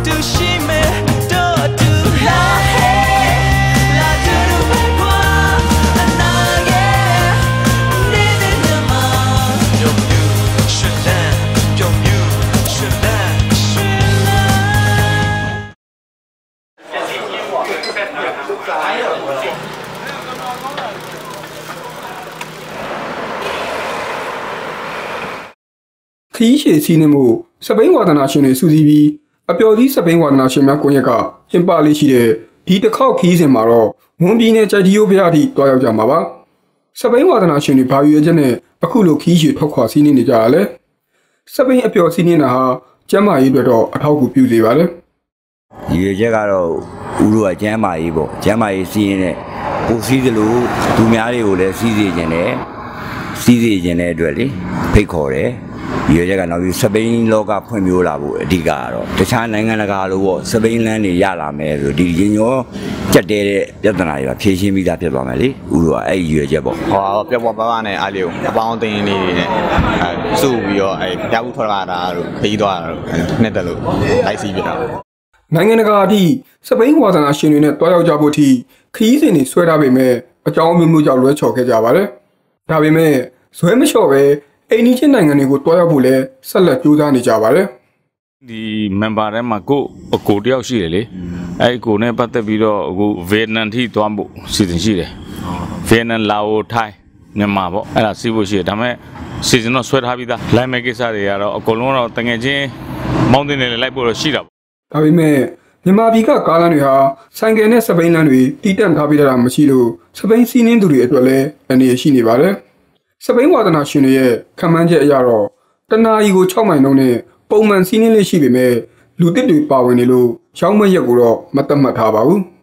ခီးရှည်စီးနှင်းမှုစပိန်ဝါဒနာရှင်တွေစူးစီးပြီးအပျော်သီးစပိန်ဝါဒနာရှင်များကွန်ရက်ကကျင်းပလေးရှိတဲ့ဒီတစ်ခေါက်ခီးစဉ်မှာတော့ဝန်ပြည်နယ်ကြိုက်တီယိုဘုရားအထိတွားရောက်ကြမှာပါစပိန်ဝါဒနာရှင်တွေဘာရွေချက်နဲ့အခုလိုခီးရှည်ထွက်ခွာစီးနှင်းနေကြရလဲစပိန်အပျော်စီးနှင်းတာဟာကျမ်းမာရေးအတွက်တော့အထောက်အကူပြုစေပါတယ်ရွေချက်ကတော့ဦးတို့ကကျမ်းမာရေးပေါ့ကျမ်းမာရေးစီးရင်လည်းကိုစီးသလိုသူများတွေကိုလည်းစီးစေခြင်းနဲ့စီးစေခြင်းတဲ့အတွက်လေဖိတ်ခေါ်တယ်ရွေချက်ကနောက်ပြီးစပိန်လောကဖွံ့ဖြိုးလာဖို့အဓိကကတော့တခြားနိုင်ငံတကာလိုပေါ့စပိန်လန်းတွေရလာမယ်ဆိုဒီရင်ရောကြက်တဲတဲ့ပြဿနာတွေကဖြေရှင်းပြီးသားဖြစ်သွားမယ်လေဦးတို့ကအဲ့ရွေချက်ပေါ့ဟောပြပွားပါးနဲ့အားလေးကိုအပေါင်းအသင်းလေးတွေနဲ့စုပြီးတော့အဲ့ပြဘူးထွက်လာတာတို့ခီးသွားတာတို့နှစ်တက်လို့လိုက်စီးပြတာနိုင်ငံတကာအထိစပိန်ဝါဒနာရှင်တွေနဲ့တွားရောက်ကြဖို့အထိခီးစဉ်တွေဆွဲထားပေမဲ့အကြောင်းမျိုးမျိုးကြောင့်လွဲချော်ခဲ့ကြပါတယ်ဒါပေမဲ့ဇွဲမလျှော့ပဲအိန္ဒိချင်းနိုင်ငံတွေကိုတွားရောက်ဖို့လဲဆက်လက်ကြိုးစားနေကြပါတယ်ဒီ member ထဲမှာကိုအကိုတယောက်ရှိတယ်လေအဲ့အကိုနဲ့ပတ်သက်ပြီးတော့အခုဗီယက်နမ်ထိသွားဖို့စီစဉ်ရှိတယ်ဗီယက်နမ်လာအိုထိုင်းမြန်မာပေါ့အဲ့ဒါစီးဖို့ရှိတယ်ဒါပေမဲ့စီစဉ်တော့ဆွဲထားပြီးသားလိုက်မဲ့ကိစ္စတွေကတော့အကုန်လုံးတော့တငယ်ချင်းမောင်းတင်နေလိုက်ဖို့တော့ရှိတာပေါ့ဒါပေမဲ့မြန်မာပြည်ကကားလမ်းတွေဟာဆိုင်ကယ်နဲ့စပိန်လမ်းတွေတီးတန့်ထားပေးတာမရှိလို့စပိန်စီးနှင်းသူတွေအတွက်လည်းအနေရှိနေပါတယ်စပိန်ဝါဒနာရှင်တွေရဲ့ခံမှန်းချက်အရတော့တနာရီကို6မိုင်လုံးနဲ့ပုံမှန်စီးနှင်းလေးရှိပေမဲ့လူတစ်တွေပါဝင်နေလို့ရောင်းမရက်ကိုတော့မတတ်မှတ်ထားပါဘူး